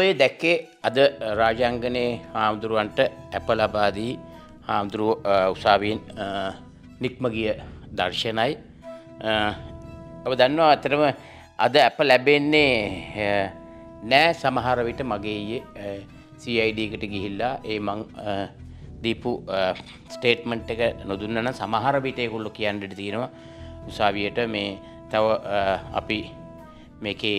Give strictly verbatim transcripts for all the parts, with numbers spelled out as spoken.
ආරම්භයේ දැක්කේ අද රාජාංගනේ හාමුදුරුවන්ට අප ලබා දී හාමුදුරුව උසාවියෙන් නික්ම ගිය දර්ශනයි. ඔබ දන්නවා අතරම අද අප ලැබෙන්නේ නෑ සමහර විට මගේ ඊයේ සී අයි ඩී එකට ගිහිල්ලා ඒ මං දීපු ස්ටේට්මන්ට් එක නොදුන්නා නම් සමහර විට ඒගොල්ලෝ කියන්න ඉඩ තියෙනවා උසාවියට මේ තව අපි මේකේ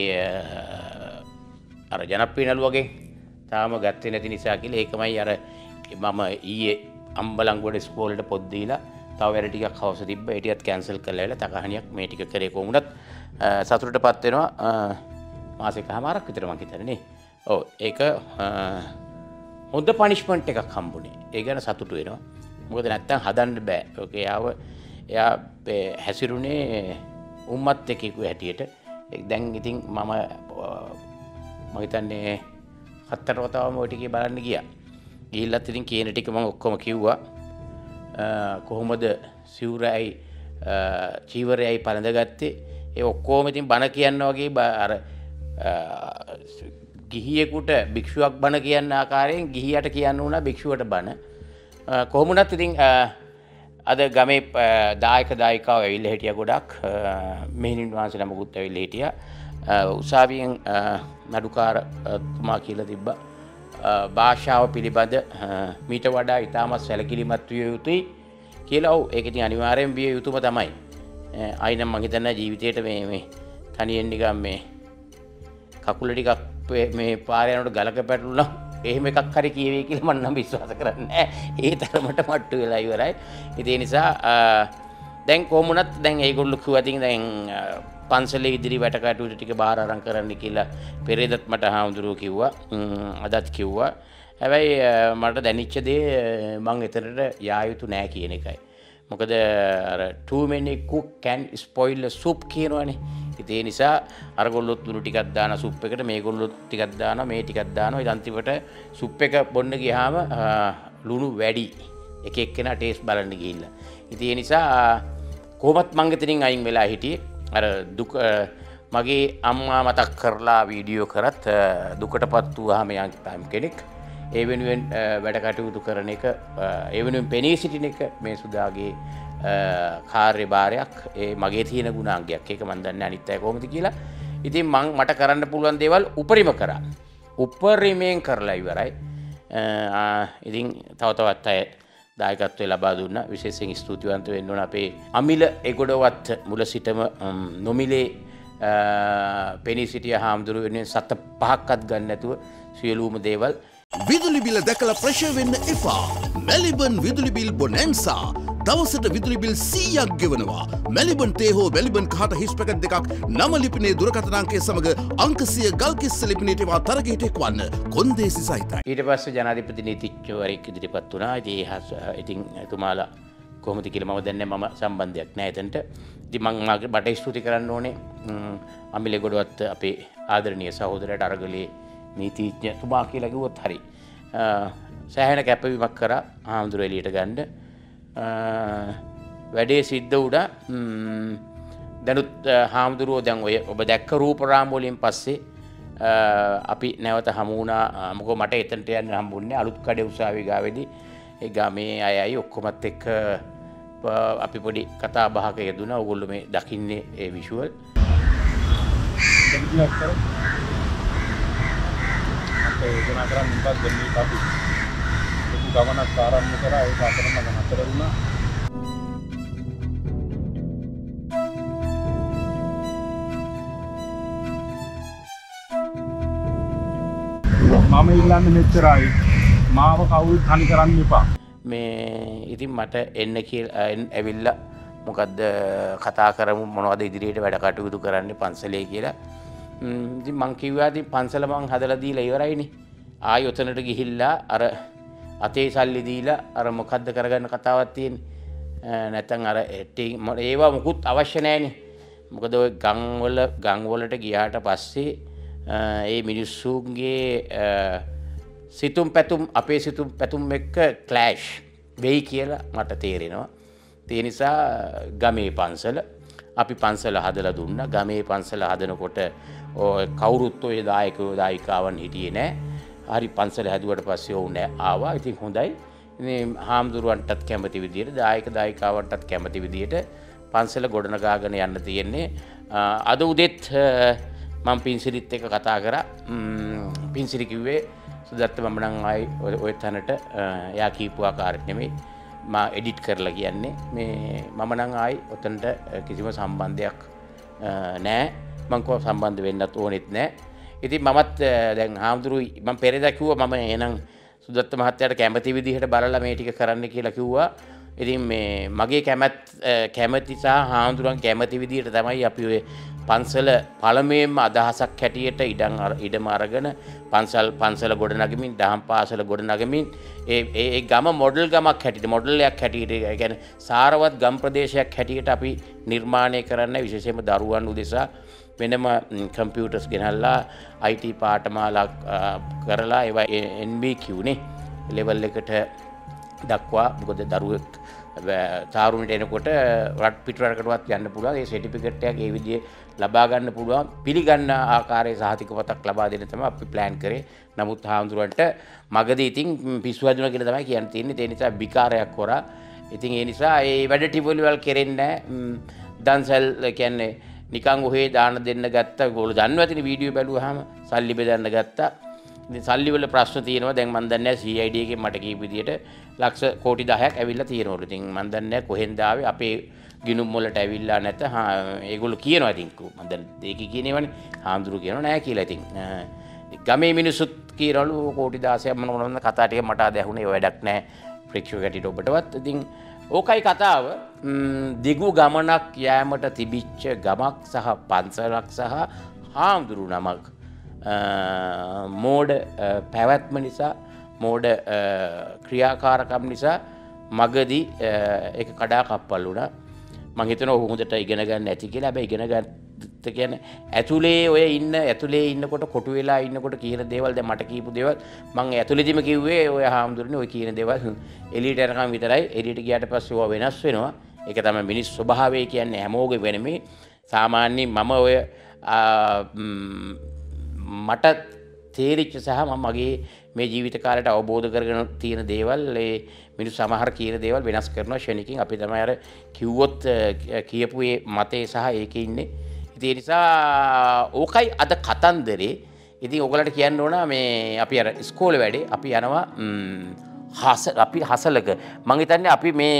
අර ජනප්‍රිය නළු වගේ තාම ගත්තේ නැති නිසා කියලා ඒකමයි අර මම ඊයේ අම්බලන්ගොඩ ඉස්කෝලේට පොත් දීලා තව වැඩ ටිකක් හවස තිබ්බ ඒ ටිකත් කැන්සල් කරලා ඉල තකහණියක් මේ ටික කරේ කොහොමදත් සතුටටපත් වෙනවා මාසෙකමාරක් විතර මං හිතන්නේ නේ. ඔව් ඒක හොඳ පනිෂ්මන්ට් එකක් හම්බුනේ. ඒ ගැන සතුටු වෙනවා. මොකද නැත්තම් හදන්න බෑ. ඔක යාව එයා හැසිරුනේ උම්මත් එක්කෙකු හැටියට. දැන් ඉතින් මම මම හිතන්නේ හතර වතාවම ওই ටිකේ බලන්න ගියා. ගිහිල්ලත් ඉතින් කියන ටික මම ඔක්කොම කිව්වා. කොහොමද සිවුරයි චීවරයයි පළඳගත්තේ ඒ ඔක්කොම ඉතින් බණ කියන්න වගේ අර ගිහියෙකුට භික්ෂුවක් බණ කියන්න ආකාරයෙන් ගිහියට කියන්න උනා භික්ෂුවට බණ. කොහොමුණත් ඉතින් අද ගමේ දායක දායිකාව ඇවිල්ලා හිටියා ගොඩක්. මෙහෙණින් වහන්සේලා මොකුත් ඇවිල්ලා හිටියා. උසාවියෙන් නඩුකාරතුමා කියලා තිබ්බා භාෂාව පිළිබඳ මීට වඩා ඉතාමත් සැලකිලිමත් විය යුතුයි කියලා. ඔව් ඒක ඉතින් අනිවාර්යෙන් විය යුතුම තමයි. අයිනම් මං හිතන්නේ ජීවිතේට මේ මේ තනියෙන් නිකන් මේ කකුල ටිකක් මේ පාර යනකොට ගලක පැටළුණා එහෙම එකක් හරි කියවේ කියලා මම නම් විශ්වාස කරන්නේ නැහැ. ඒ තරමට මට්ටු වෙලා ඉවරයි. ඉතින් ඒ නිසා දැන් කොහොමුණත් දැන් ඒගොල්ලෝ කිව්වා ඉතින් දැන් පන්සලේ ඉදිරි වැට කටයුතු ටික බාර අරන් කරන්න කියලා පෙරේදත් මට හාමුදුරුවෝ කිව්වා. අදත් කිව්වා. හැබැයි මට දැනෙච්ච දේ මං එතනට යා යුතු නෑ කියන එකයි. මොකද අර too many cook can spoil a soup කියනවනේ. ඉතින් ඒ නිසා අරගොල්ලොත් ලුණු ටිකක් දාන සුප් එකට මේගොල්ලොත් ටිකක් දානවා මේ ටිකක් දානවා. ඊට අන්තිමට සුප් එක බොන්න ගියාම ලුණු වැඩි. එක එක්කෙනා ටේස්ට් බලන්න ගිහිල්ලා. ඉතින් ඒ නිසා කොහොමත් මං එතනින් අයින් වෙලා හිටියේ. අර දුක මගේ අම්මා මතක් කරලා වීඩියෝ කරත් දුකටපත් වූවාම යම් කෙනෙක් ඒ වෙනුවෙන් වැඩ කටයුතු කරන එක ඒ වෙනුවෙන් පෙනී සිටින එක මේ සුදාගේ කාර්යභාරයක්. ඒ මගේ තියෙන ගුණාංගයක්. ඒක මම දන්නේ අනිත් අය කොහොමද කියලා. ඉතින් මං මට කරන්න පුළුවන් දේවල් උපරිම කරා. උපරිමයෙන් කරලා ඉවරයි. ඉතින් තව තවත් අය දායකත්වය ලබා දුන්නා. විශේෂයෙන් ස්තුතිවන්ත වෙන්න ඕන අපේ අමිල එගොඩවත් මුල සිටම නොමිලේ පෙනී සිටිය හාමුදුරුවෝ වෙනුවෙන් සත පහක්වත් ගන්න නැතුව සියලුම දේවල් විදුලි බිල දැකලා ප්‍රශය වෙන්න එපා. මෙලිබන් විදුලි බිල් බොනැන්සා. දවසට විදුලි බිල් සීයක් ගෙවනවා. මෙලිබන් තේ හෝ මෙලිබන් කහට හිස් පැකට් දෙකක් නම ලිපිනේ දුරකථන අංකය සමග අංක සිය ගල්කිස්ස ලිපිනයට ඒවා තරගයට එක්වන්න. කොන්දේසි සහිතයි. ඊට පස්සේ ජනාධිපති නීතිඥවරයෙක් ඉදිරිපත් වුණා. ඉතින් එතුමාලා කොහොමද කියලා මම දන්නේ මම සම්බන්ධයක් නැහැ එතනට. ඉතින් මම මට ස්තුති කරන්න ඕනේ අමිල ගොඩවත් අපේ ආදරණීය සහෝදරයාට අරගලේ නීතිඥතුමා කියලා කිව්වොත් හරි. සෑහෙන කැපවීමක් කරා හාමුදුරුවෝ එළියට ගන්න. වැඩේ සිද්ධ වුණා. දැනුත් හාමුදුරුවෝ දැන් ඔය ඔබ දැක්ක රූපරාම වලින් පස්සේ අපි නැවත හමු වුණා. මොකද මට එතනට යන්න හම්බුන්නේ අලුත් කඩේ උසාවිය ගාවේදී ඒ ගමේ අයයි ඔක්කොමත් එක්ක අපි පොඩි කතා බහක යෙදුණා. ඕගොල්ලෝ මේ දකින්නේ ඒ විෂුවල්. යෝජනා කරන් මොකක්ද දෙන්නේ අපි ලොකු ගමනක් ආරම්භ කරා. ඒක අතරම නතර වුණා. මම ඉල්ලන්නේ මෙච්චරයි. මාව කවුරුත් තනි කරන්න එපා. මේ ඉතින් මට එන්න කියලා ඇවිල්ලා මොකද්ද කතා කරමු මොනවද ඉදිරියට වැඩ කටයුතු කරන්න පන්සලේ කියලා. ඉතින් මං කිව්වා ඉතින් පන්සල මං හදලා දීලා ඉවරයිනේ. ආයෙ උතනට ගිහිල්ලා අර අතේ සල්ලි දීලා අර මොකද්ද කරගන්න කතාවක් තියෙන්නේ. නැත්තම් අර ඒවා මොකුත් අවශ්‍ය නැහැනේ. මොකද ඔය ගම් වල ගම් වලට ගියාට පස්සේ ඒ මිනිස්සුන්ගේ සිතුම් පැතුම් අපේ සිතුම් පැතුම් එක්ක ක්ලෑෂ් වෙයි කියලා මට තේරෙනවා. ඒ නිසා ගමේ පන්සල අපි පන්සල හදලා දුන්නා. ගමේ පන්සල හදනකොට ඔය කවුරුත් ඔය දායකයෝ දායිකාවන් හිටියේ නැහැ. හරි පන්සල හැදුවට පස්සේ ඔවුන් ආවා. ඉතින් හොඳයි. මේ හාමුදුරුවන්ටත් කැමති විදියට දායක දායිකාවන්ටත් කැමති විදියට පන්සල ගොඩනගාගෙන යන්න තියෙන්නේ. අද උදෙත් මම පින්සිරිත් එක්ක කතා කරා. පින්සිරි කිව්වේ සුදත්ත මම නම් ආයි ඔය තැනට එයා කියපු ආකාරයට නෙමෙයි මම එඩිට් කරලා කියන්නේ මේ මම නම් ආයි ඔතනට කිසිම සම්බන්ධයක් නැහැ. මම කොහොම සම්බන්ධ වෙන්නත් ඕනෙත් නැහැ. ඉතින් මමත් දැන් හාමුදුරුවෝ මම පෙරේදා කිව්වා මම එහෙනම් සුදත්ත මහත්තයාට කැමති විදිහට බලලා මේ ටික කරන්න කියලා කිව්වා. ඉතින් මේ මගේ කැමැත් කැමැති සහ හාමුදුරුවන් කැමති විදිහට තමයි අපි ඔය පන්සල පළමුවෙන්ම අදහසක් හැටියට ඉඩම් ඉඩම අරගෙන පන්සල් පන්සල ගොඩනගමින් දහම් පාසල ගොඩනගමින් ඒ ඒ ගම මොඩල් ගමක් හැටියට මොඩල් එකක් හැටියට ඒ කියන්නේ සාරවත් ගම් ප්‍රදේශයක් හැටියට අපි නිර්මාණය කරන්න විශේෂයෙන්ම දරුවන් උදෙසා වෙනම කම්පියුටර්ස් ගෙනල්ලා I T පාඨමාලා කරලා ඒවා N B Q නේ ලෙවල් එකට දක්වා මොකද දරුවෙක් තාරුණට එනකොට රට පිටරටකටවත් යන්න පුළුවන් ඒ සර්ටිෆිකේට් එකක් ඒ විදිහේ ලබා ගන්න පුළුවන් පිළිගන්න ආකාරයේ සහතික පතක් ලබා දෙන්න තමයි අපි ප්ලෑන් කරේ. නමුත් හාමුදුරන්ට මගදී ඉතින් පිස්සු හැදුණා කියලා තමයි කියන්න තියෙන්නේ. ඒ නිසා විකාරයක් කරා. ඉතින් ඒ නිසා ඒ වැඩ ටිපොලිවල් කෙරෙන්නේ නැහැ. දන්සල් කියන්නේ නිකන් ඔහේ දාන දෙන්න ගත්තා. ඒගොල්ලෝ දන්නවා ඇතිනේ වීඩියෝ බැලුවාම සල්ලි බෙදන්න ගත්තා. ඉතින් සල්ලි වල ප්‍රශ්න තියෙනවා. දැන් මම දන්නේ නැහැ C I D එකෙන් මට කියපු විදියට ලක්ෂ කෝටි දහයක් ඇවිල්ලා තියෙනවලු. ඉතින් මම දන්නේ නැහැ කොහෙන්ද ආවේ අපේ ගිනුම් වලට ඇවිල්ලා නැත. හා ඒගොල්ලෝ කියනවා ඉතින් මම දැන් දෙකී කියනේවනේ. හාමුදුරු කියනවා නැහැ කියලා. ඉතින් ගමේ මිනිස්සුත් කියනවලු කෝටි දහයක් මොන මොන කතා ටික මට අද ඇහුනේ වැඩක් නැහැ. ප්‍රේක්ෂක ගැටිට ඔබටවත්. ඉතින් ඕකයි කතාව. දිගු ගමනක් යෑමට තිබිච්ච ගමක් සහ පන්සලක් සහ හාමුදුරු නමක් මෝඩ පැවැත්ම නිසා මෝඩ ක්‍රියාකාරකම් නිසා මගදී ඒක කඩා කප්පල් වුණා. මම හිතනවා ඔහු හොඳට ඉගෙන ගන්න ඇති කියලා. හැබැයි ඉගෙන ගන්න කියන්නේ ඇතුලේ ඔය ඉන්න ඇතුලේ ඉන්නකොට කොටු වෙලා ඉන්නකොට කියන දේවල් දැන් මට කියපු දේවල් මම ඇතුලේදීම කිව්වේ ඔය හාමුදුරනේ ඔය කියන දේවල් එළියට යනකම් විතරයි. එළියට ගියාට පස්සේ ඕවා වෙනස් වෙනවා. ඒක තමයි මිනිස් ස්වභාවය කියන්නේ හැමෝගෙම වෙනමේ. සාමාන්‍යයෙන් මම ඔය මට තේරිච්ච සහ මම මගේ මේ ජීවිත කාලයට අවබෝධ කරගෙන තියෙන දේවල් ඒ මිනිස්සු සමහර කියන දේවල් වෙනස් කරනවා ෂණිකින්. අපි තමයි අර කිව්වොත් කියපු ඒ මතේ සහ ඒකේ ඉන්නේ. ඉතින් ඒ නිසා ඕකයි අද කතන්දරේ. ඉතින් ඔයගලට කියන්න ඕන මේ අපි අර ඉස්කෝලේ වැඩේ අපි යනවා හස අපි හසලක මම හිතන්නේ අපි මේ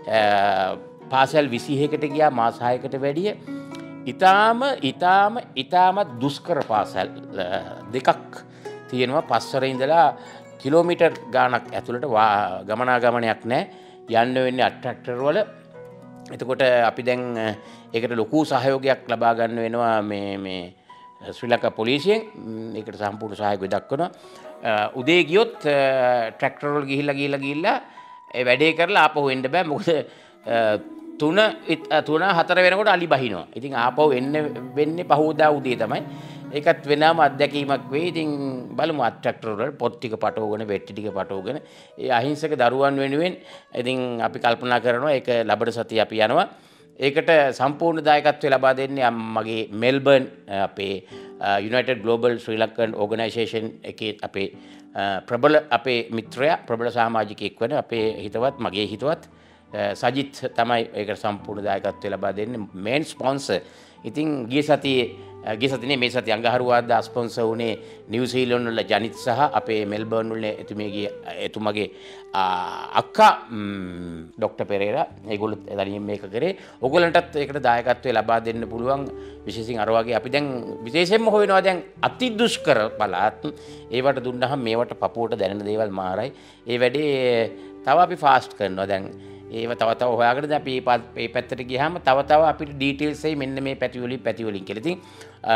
පාසල් විසිහකට ගියා මාස හයකට වැඩිය ඉතාම ඉතාම ඉතාමත් දුෂ්කර පාසල් දෙකක් තියෙනවා. පස්වර ඉඳලා කිලෝමීටර් ගාණක් ඇතුළට ගමනාගමනයක් නැහැ. යන්න වෙන්නේ අට්‍රැක්ටර් වල. එතකොට අපි දැන් ඒකට ලොකු සහයෝගයක් ලබා ගන්න වෙනවා මේ මේ ශ්‍රී ලංකා පොලිසියෙන්. ඒකට සම්පූර්ණ සහයෝගය දක්වනවා. උදේ ගියොත් ට්‍රැක්ටර් වල ගිහිල්ලා ගිහිල්ලා ගිහිල්ලා ඒ වැඩේ කරලා ආපහු එන්න බෑ. මොකද තුන තුන හතර වෙනකොට අලි බහිනවා. ඉතින් ආපහු එන්න වෙන්නේ පහෝදා උදේ තමයි. ඒකත් වෙනම අත්දැකීමක් වෙයි. ඉතින් බලමු අට්‍රැක්ටර් වල පොත් ටික පටවගෙන වෙට්ටි ටික පටවගෙන ඒ අහිංසක දරුවන් වෙනුවෙන් ඉතින් අපි කල්පනා කරනවා ඒක ලබන සතිය අපි යනවා. ඒකට සම්පූර්ණ දායකත්වය ලබා දෙන්නේ මගේ මෙල්බර්න් අපේ United Global Sri Lankan Organisation එකේ අපේ ප්‍රබල අපේ මිත්‍රයා ප්‍රබල සමාජිකයෙක් වෙන අපේ හිතවත් මගේ හිතවත් සජිත් තමයි ඒකට සම්පූර්ණ දායකත්වය ලබා දෙන්නේ මේන් ස්පොන්සර්. ඉතින් ගිය සතියේ ගිය සතියේ මේ සතිය අඟහරුවාදා ස්පොන්සර් වුණේ නිව්සීලන්ත වල ජනිත් සහ අපේ මෙල්බර්න් වල එතුමියගේ එතුමගේ අක්කා ડોક્ટર පෙරේරා. ඒගොල්ලෝ එතනින් මේක කරේ. ඕගොල්ලන්ටත් ඒකට දායකත්වය ලබා දෙන්න පුළුවන්. විශේෂයෙන් අර වගේ අපි දැන් විශේෂයෙන්ම හොයනවා දැන් අති දුෂ්කර පළාත් ඒවට දුන්නහම මේවට පපුවට දැනෙන දේවල් මාරයි. ඒ වැඩේ තව අපි ෆාස්ට් කරනවා දැන්. ඒව තව තව හොයාගෙන දැන් අපි මේ පැත්තට ගියාම තව තව අපිට ඩීටේල්ස් එයි මෙන්න මේ පැති වලින් පැති වලින් කියලා. ඉතින්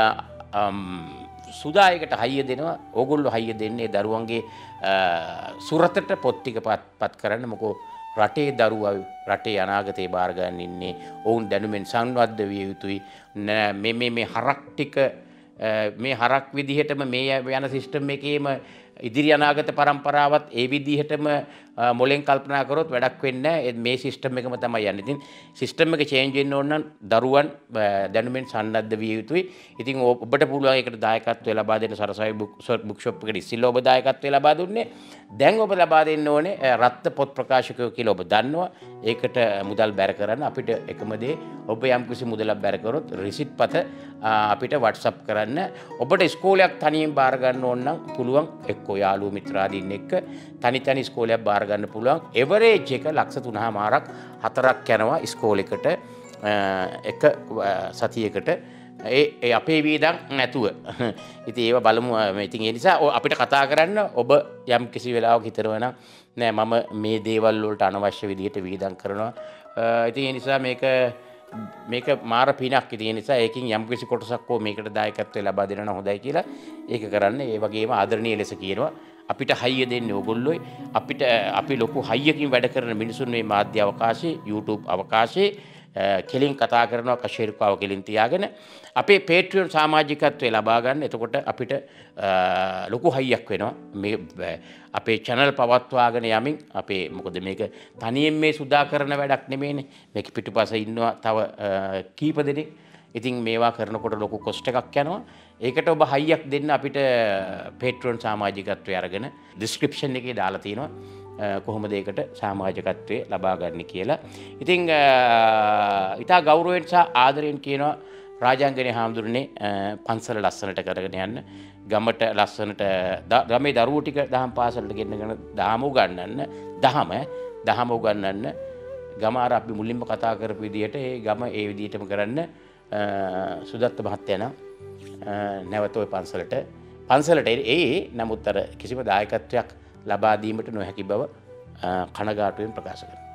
සුදායකට හයිය දෙනවා. ඕගොල්ලෝ හයිය දෙන්නේ දරුවන්ගේ සුරතට පොත් ටික පත් කරන්න. මොකෝ රටේ දරුවා රටේ අනාගතේ බාර ගන්න ඉන්නේ. ඔවුන් දැනුමෙන් සංවද්ද විය යුතුයි. මේ මේ මේ හරක් ටික මේ හරක් විදිහටම මේ යන සිස්ටම් එකේම ඉදිරි අනාගත පරම්පරාවත් ඒ විදිහටම මොලෙන් කල්පනා කරොත් වැඩක් වෙන්නේ නැහැ. මේ සිස්ටම් එකම තමයි යන්නේ. ඉතින් සිස්ටම් එක චේන්ජ් වෙන්න ඕන නම් දරුවන් දැනුමින් සන්නද්ධ විය යුතුයි. ඉතින් ඔබට පුළුවන් ඒකට දායකත්වය ලබා දෙන්න සරසවි බුක් ෂොප් එකට ඉස්සෙල්ලා ඔබ දායකත්වය ලබා දුන්නේ. දැන් ඔබ ලබා දෙන්න ඕනේ රත්ත පොත් ප්‍රකාශකයෝ කියලා ඔබ දන්නවා. ඒකට මුදල් බැර කරන්න අපිට එකම දේ ඔබ යම් කිසි මුදලක් බැර කරොත් රිසිට් පත අපිට WhatsApp කරන්න. ඔබට ඉස්කෝලයක් තනියෙන් බාර ගන්න ඕන නම් පුළුවන් එක්කෝ යාළුවෝ මිත්‍රාදීන් එක්ක තනි තනි ඉස්කෝලයක් බාර ගන්න පුළුවන්. එවරේජ් එක ලක්ෂ තුනමාරක් හතරක් යනවා ඉස්කෝලේකට එක සතියකට. ඒ අපේ වීදම් නැතුව. ඉතින් ඒව බලමු. ඉතින් ඒ නිසා අපිට කතා කරන්න ඔබ යම් කිසි වෙලාවක හිතනවා නම් නෑ මම මේ දේවල් වලට අනවශ්‍ය විදිහට වීදම් කරනවා. ඉතින් ඒ නිසා මේක මේක මාර පිනක්. ඉතින් ඒ නිසා ඒකින් යම් කිසි කොටසක් ඕ මේකට දායකත්වය ලබා දෙනවා හොඳයි කියලා ඒක කරන්න. ඒ වගේම ආදරණීය ලෙස කියනවා අපිට හයිය දෙන්නේ ඕගොල්ලෝයි. අපිට අපි ලොකු හයියකින් වැඩ කරන මිනිසුන් මේ මාධ්‍ය අවකාශයේ YouTube අවකාශයේ කෙලින් කතා කරනවා කශේරුකාව කෙලින් තියාගෙන අපේ Patreon සමාජිකත්වය ලබා ගන්න. එතකොට අපිට ලොකු හයියක් වෙනවා මේ අපේ channel පවත්වාගෙන යමින්. අපේ මොකද මේක තනියෙන් මේ සුදා කරන වැඩක් නෙමෙයිනේ. මේක පිටුපස ඉන්නවා තව කීප දෙනෙක්. ඉතින් මේවා කරනකොට ලොකු කොස්ට් එකක් යනවා. ඒකට ඔබ හයියක් දෙන්න අපිට Patreon සමාජිකත්වය අරගෙන description එකේ දාලා තියෙනවා කොහොමද ඒකට සමාජිකත්වයේ ලබා ගන්න කියලා. ඉතින් ඉතා ගෞරවයෙන් සහ ආදරයෙන් කියනවා රාජාංගනේ හාමුදුරනේ පන්සල ලස්සනට කරගෙන යන්න. ගමට ලස්සනට ගමේ දරුවෝ ටික දහම් පාසලට ගෙන්නගෙන දහම උගන්වන්න. දහම දහම උගන්වන්න. ගම අර අපි මුලින්ම කතා කරපු විදිහට ඒ ගම ඒ විදිහටම කරන්න. සුදත්ත මහත්තයා නම් නැවත ඔය පන්සලට පන්සලට ඒ නමුත් අර කිසිම දායකත්වයක් ලබා දීමට නොහැකි බව කනගාටුවෙන් ප්‍රකාශ කරනවා.